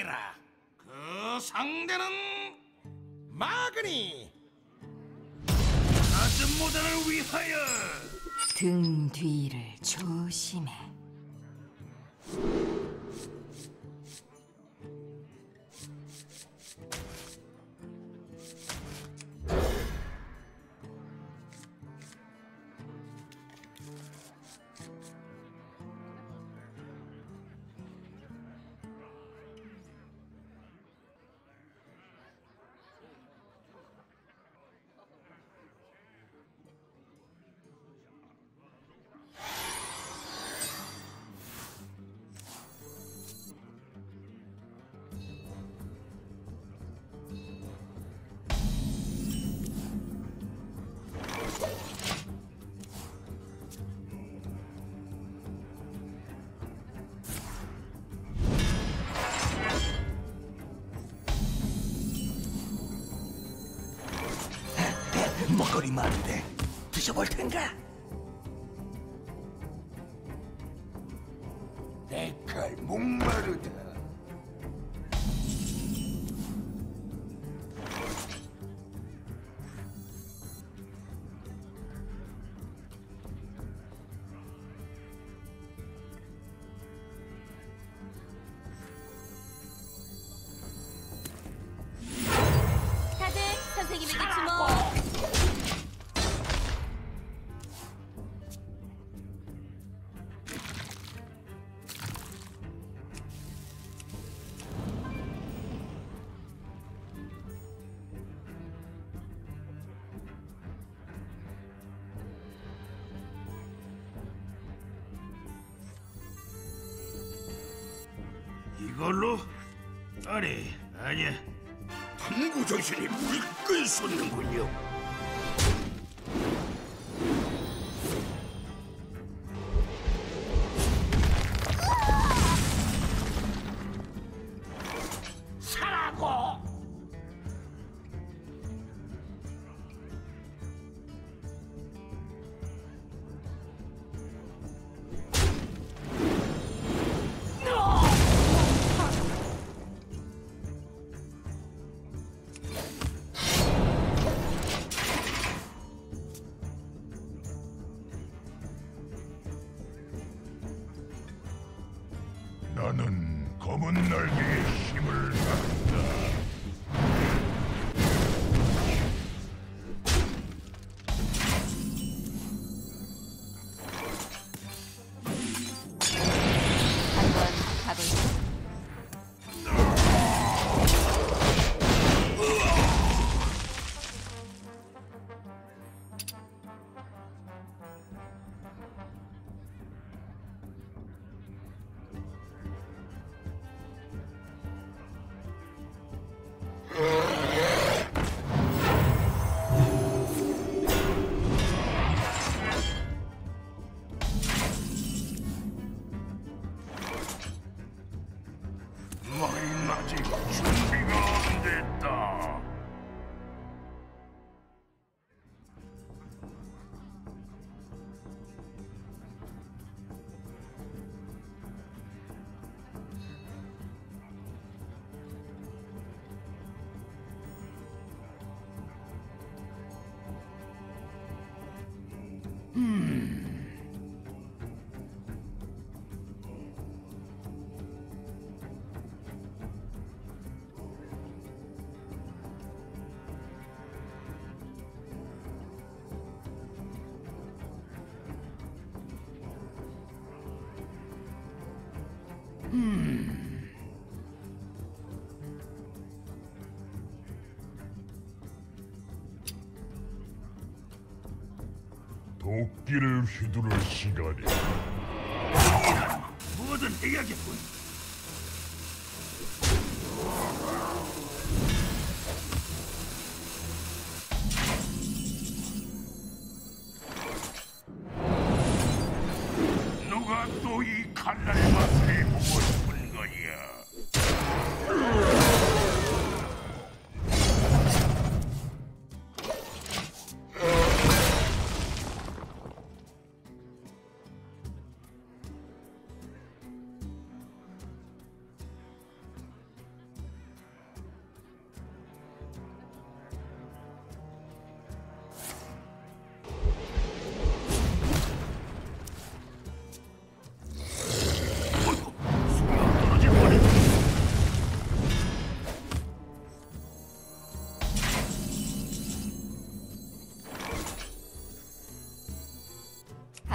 준비해라. 그 상대는 마그니. 아즈모단을 위하여. 등 뒤를 조심해. 먹거리 많은데 드셔볼 텐가? 내 칼 목마르다. 다들 선생님에게 주목. 이걸로? 아니야. 탐구 정신이 물끈 솟는군요. 사라고! 나는 검은 날개의 힘을 갖다. 한번 가볼까? 너희는 아직 준비가 안 됐다. 도끼를 휘두를 시간이야. 뭐든 해야겠군. 누가 또 이 칼날의 맛을 해보고 싶은 거야?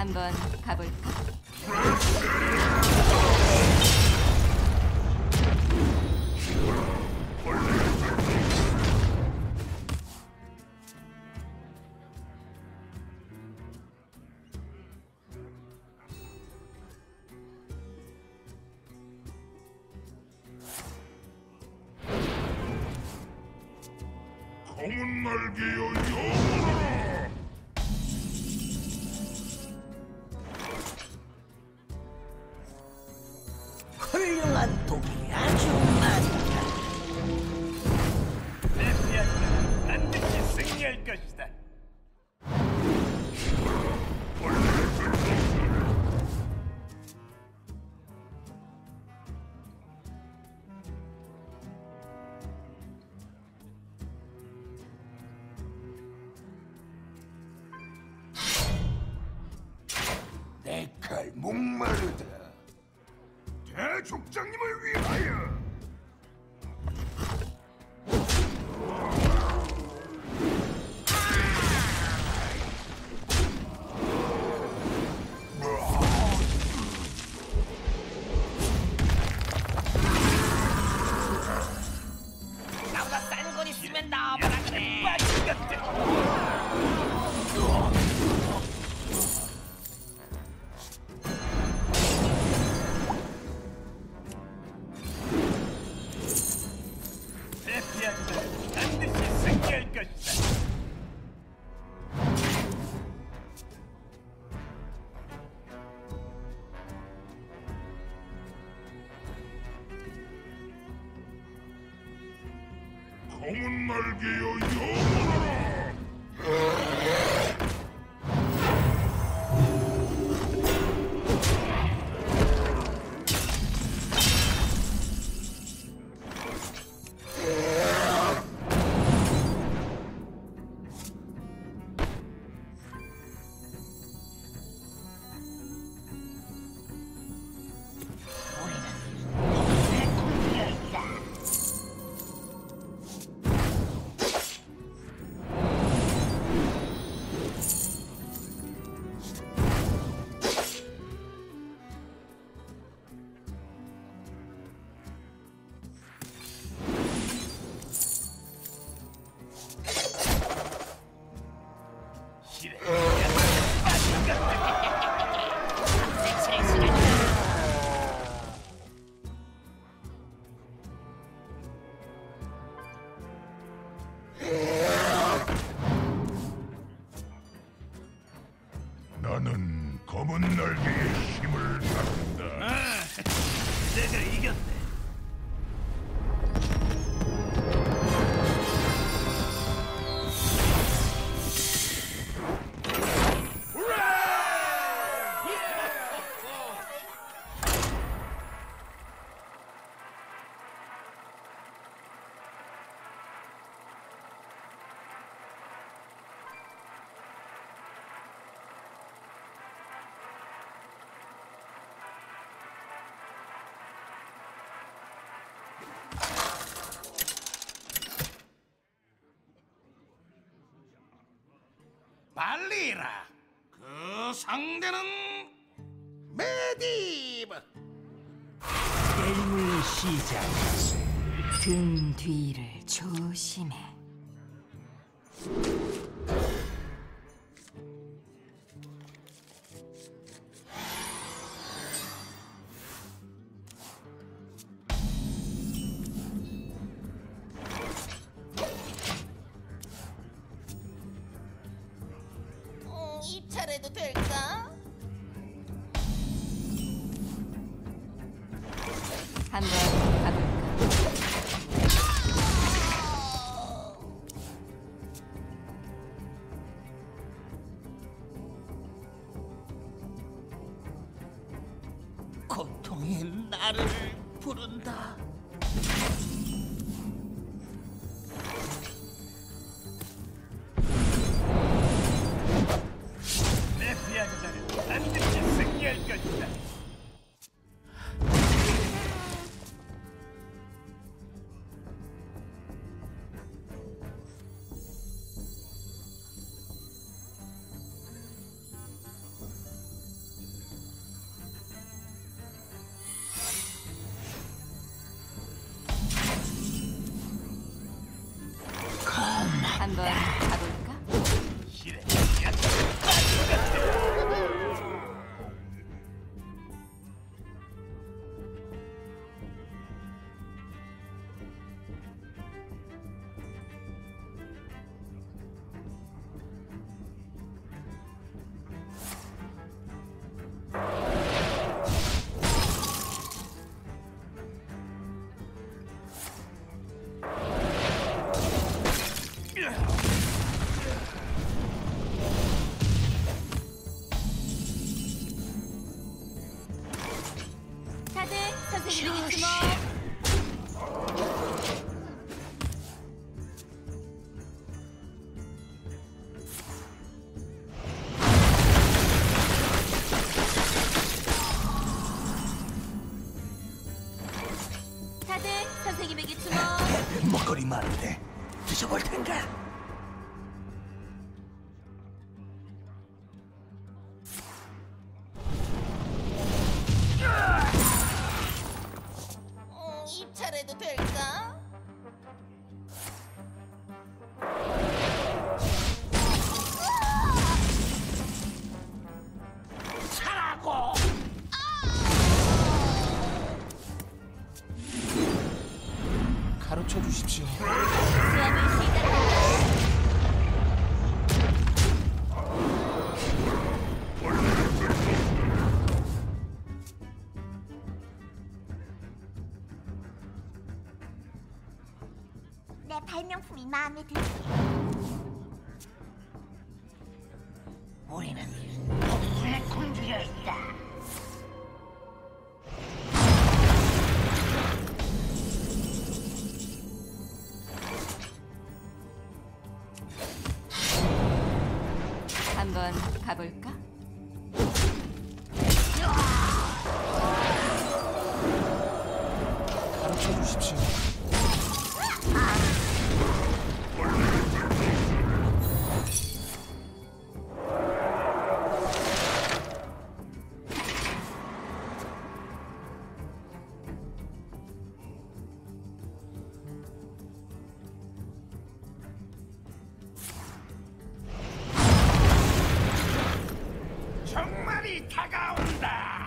한번 가볼까? 검은 날개여 영원하라. 훌륭한 독이 아주 많다. 내 피아노는 반드시 승리할 것이다. 내 칼 목마르다. 대족장님을 위하여. 나보다 싼 건 있으면 나와봐라 그래. 빠진 것들. 내 피아노는 반드시 승리할 것이다. 검은 날개여 영원하라. 나는 검은 날개의 힘을 다룬다. 내가 이겼네. 발리라. 그 상대는 메디브. 게임을 시작하세. 등 뒤를 조심해. 입찰해도 될까? 한번 가볼까? 고통이 나를 부른다. 내 피아노는 반드시 승리할 것이다. 한번 가볼까? 실에 빠진 것들. 다들 선생님에게 주목. 다들 선생님에게 주목. 먹거리 많은데 드셔볼 텐가? 입찰해도 될까? 사라고. 가르쳐 주십시오. 수업을 시작한다. 내 발명품이 마음에 들어. 우리는 복수의 군주였다. 한번 가볼까? 가르쳐 주십시오. 정말이 다가온다.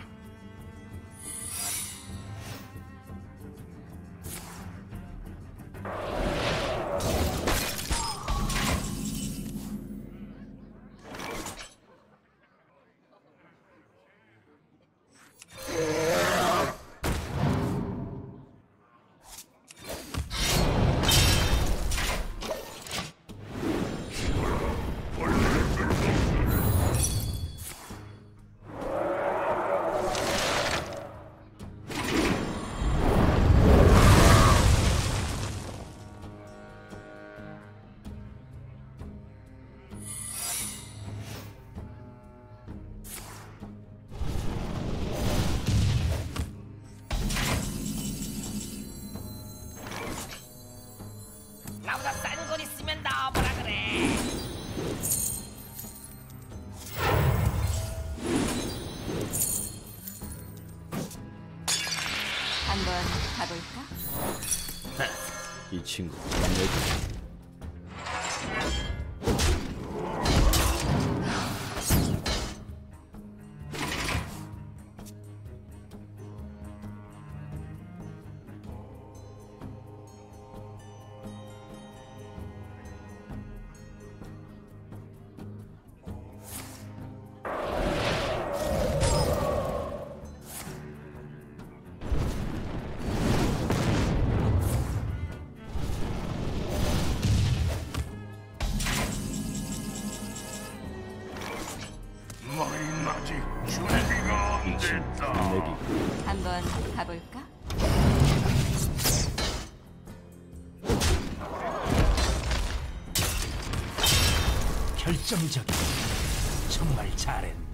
나보다 싼 걸 있으면 나와보라 그래. 한번 가볼까? 이 친구 내게 너희는 아직 준비가 안 이 친구 됐다. 내게 한번 가볼까? 결정적이야. 정말 잘했네.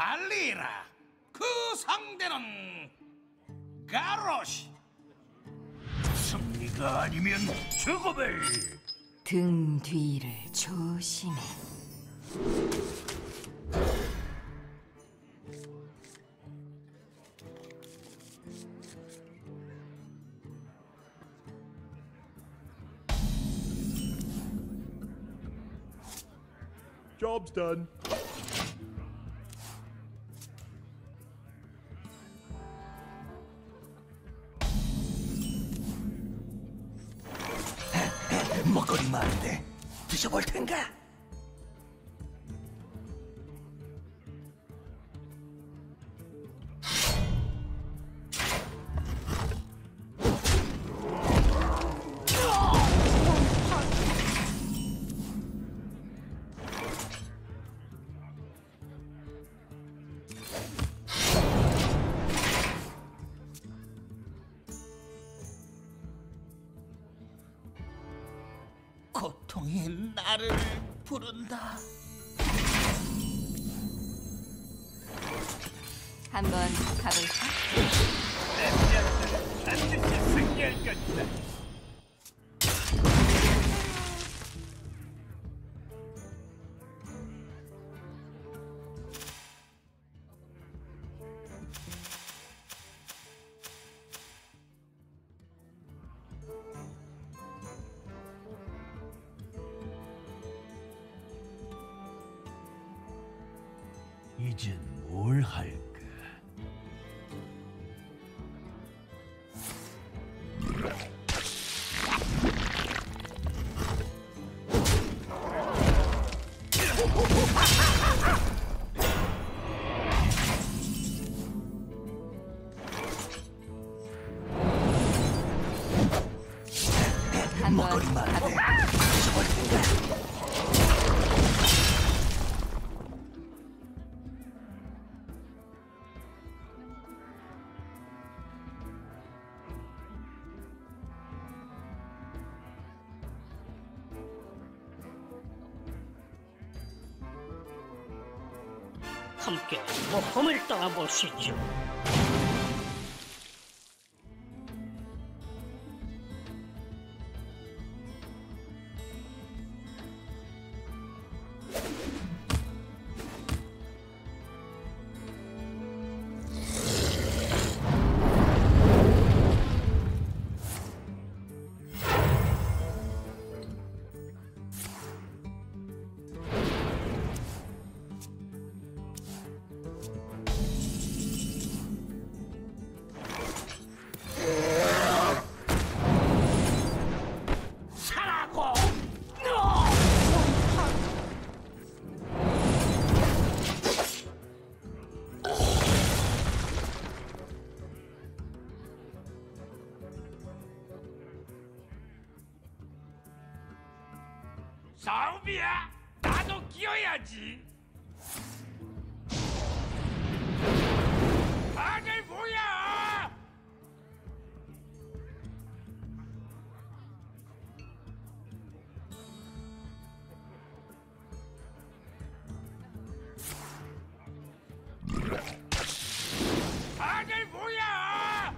달리라. 그 상대는 가로시. 승리가 아니면 죽음을. 등 뒤를 조심해. Job's done. 먹거리 많은데 드셔볼 텐가? 고통이 나를 부른다. 한번 가볼까? 반드시 승리할 것이다. 이젠 뭘 할까? 한번 먹거리 많은데 드셔볼 텐가? 함께 모험을 떠나보시죠. 싸움이야. 나도 끼어야지. 다들 뭐야? 다들 뭐야?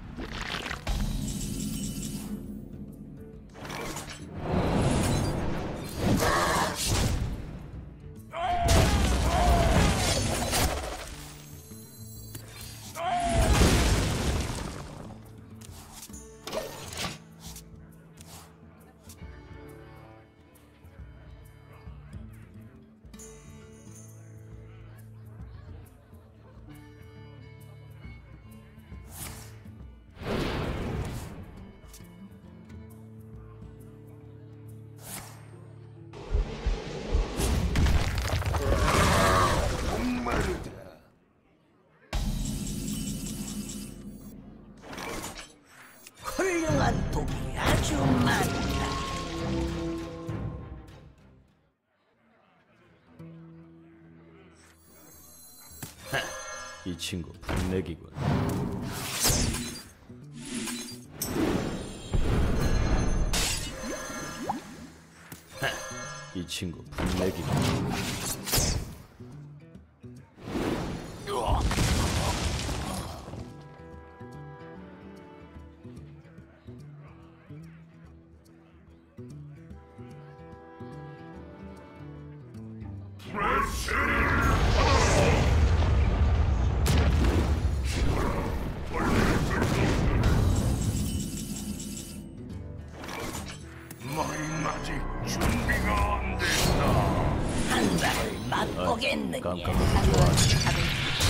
훌륭한 독이 아주 많다. 이 친구 분내기군. 이 친구 분내기군. 너희는 아직 준비가 안 됐다. 한 방을 맛보겠느냐? 깜깜하게 한번 좋아. 답을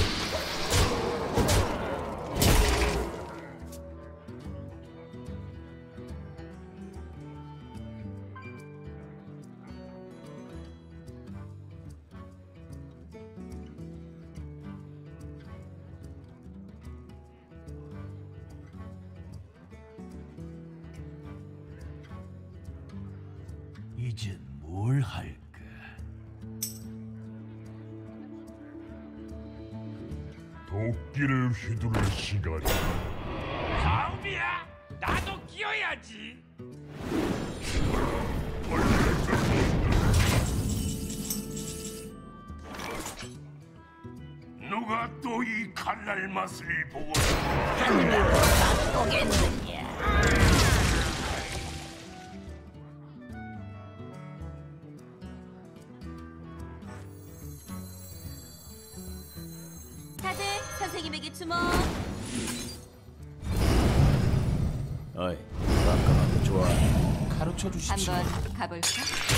이젠 뭘 할까? 도끼를 휘두를 시간이다. 다음이야. 나도 끼어야지. 누가 또 이 칼날 맛을 보고 한 방을 맛보겠느냐? 다들 선생님에게 주목. 어이, 깜깜하게 좋아. 가르쳐 주십시오. 한번 가볼까?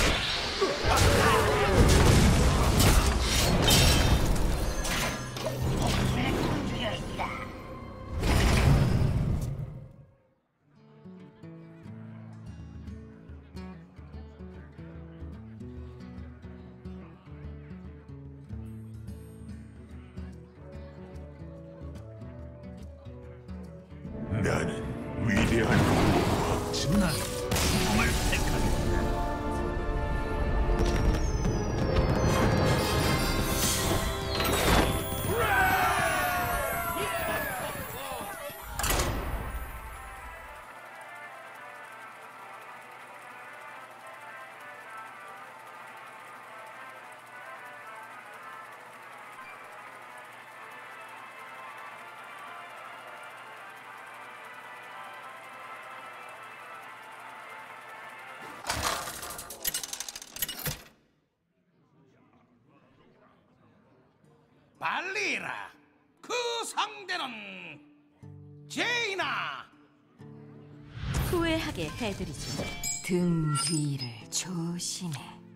나는 위대한 공부와 진한 죽음을 택하겠다. 발리라. 그 상대는 제이나. 후회하게 해드리죠. 등 뒤를 조심해.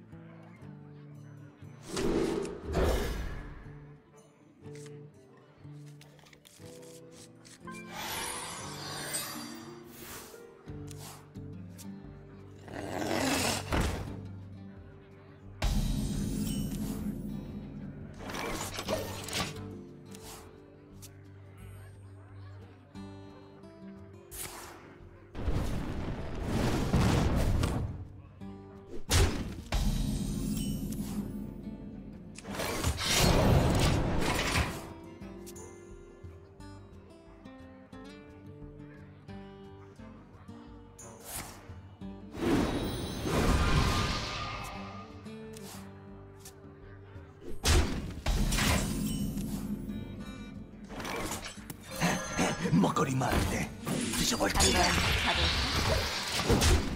먹거리 많은데 드셔볼 한번 텐가? 가볼까?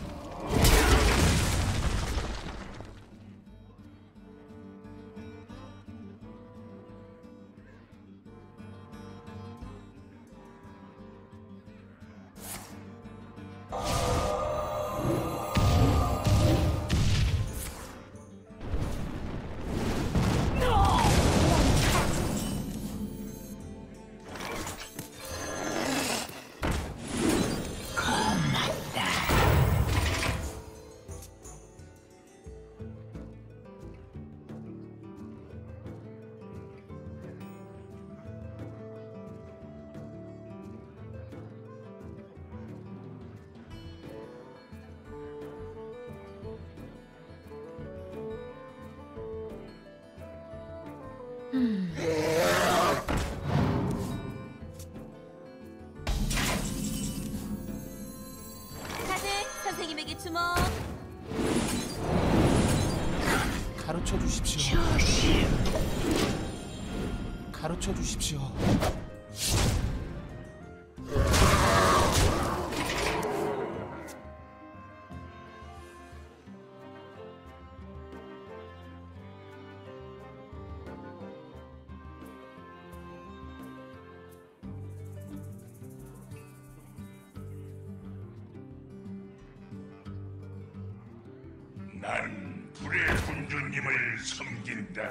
다들 선생님에게 주목. 가르쳐 주십시오. 가르쳐 주십시오. 난 불의 군주님을 섬긴다.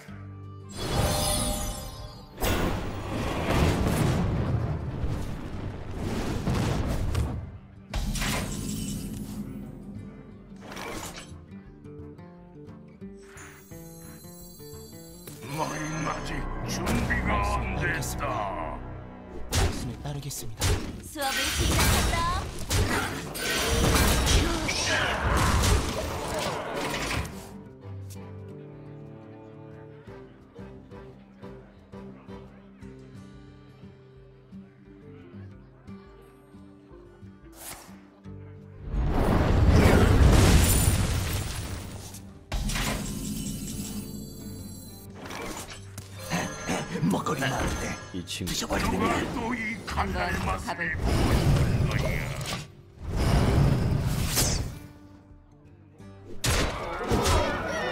너희는 아직 준비가 안 됐다. 말씀을 따르겠습니다. 수업을 시작한다. 먹거리 많은데 이 친구 드셔버리는 누가 게 또 이 칼날 한번 맛을 가볼까? 보고 싶은 거야?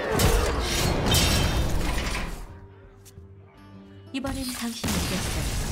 이번엔 당신이 이겼어요.